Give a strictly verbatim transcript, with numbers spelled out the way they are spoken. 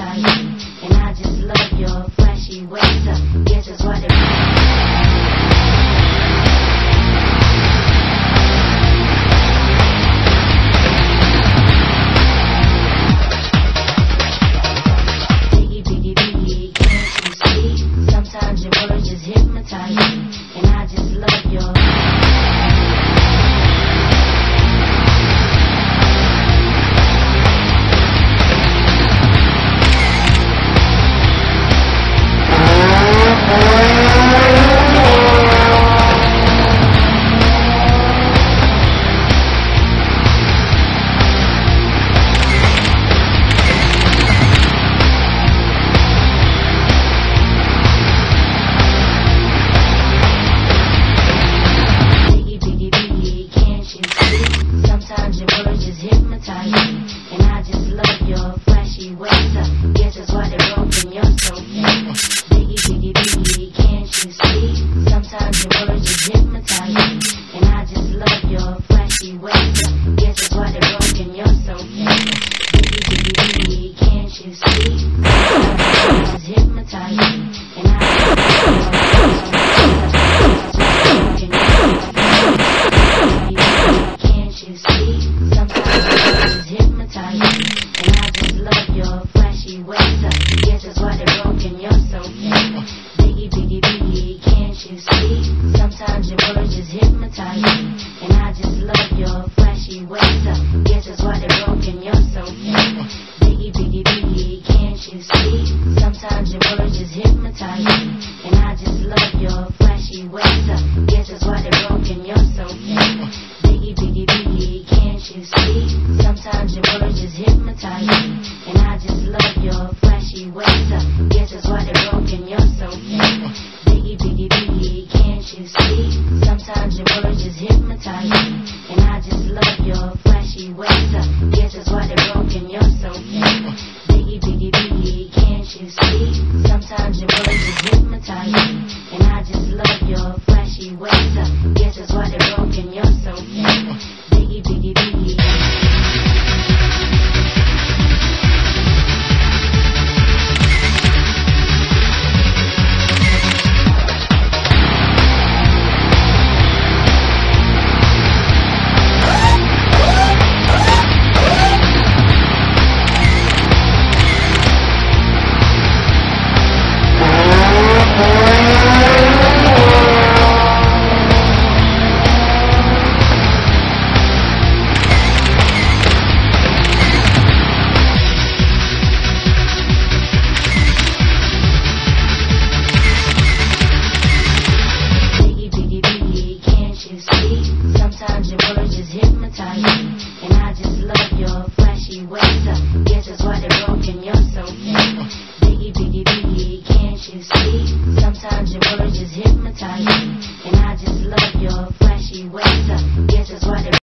hypnotizing, and I just love your flashy ways. Uh, guess that's why they're sometimes your words just hypnotize me, and I just love your sometimes your words just hypnotize me, and I just love your flashy ways. Uh, guess that's why they're broken, you're so famous. Biggie, biggie, biggie, can't you see? Sometimes your words just hypnotize me, and I just love your flashy ways. Uh, guess that's why they're broken, you're so famous. Biggie, biggie, biggie, can't you see? Sometimes your words just hypnotize me, and I just love your flashy ways. Uh, guess that's why they're broken, you're so famous. Biggie, biggie, biggie, can't you see? Sometimes your words just hypnotize me, and I just love your flashy ways. Uh, guess that's why they're broken, you're so famous. Biggie, biggie, biggie, can't you see? Sometimes your words just hypnotize me, and I just love your flashy ways. Uh, guess that's why they're broken, you're so famous. Biggie, biggie, biggie, can't you see? Sometimes your words just hypnotize me, and I just love your flashy ways. Uh, guess that's why they're broken, you're so famous. Biggie, biggie, biggie, can't you see? Sometimes your words just hypnotize me, and I just love your flashy ways. Uh, guess that's why they're broken, you're so famous. Biggie, biggie, biggie, can't you see? Sometimes your words just hypnotize me, and I just love your flashy ways. Uh, guess that's why they're broken, you're so famous. Biggie, biggie, biggie. Sometimes your words just hypnotize me, and I just love your flashy ways. Uh, guess that's why they're broken, you're so famous. Biggie, biggie, biggie, can't you see? Sometimes your words just hypnotize me, and I just love your flashy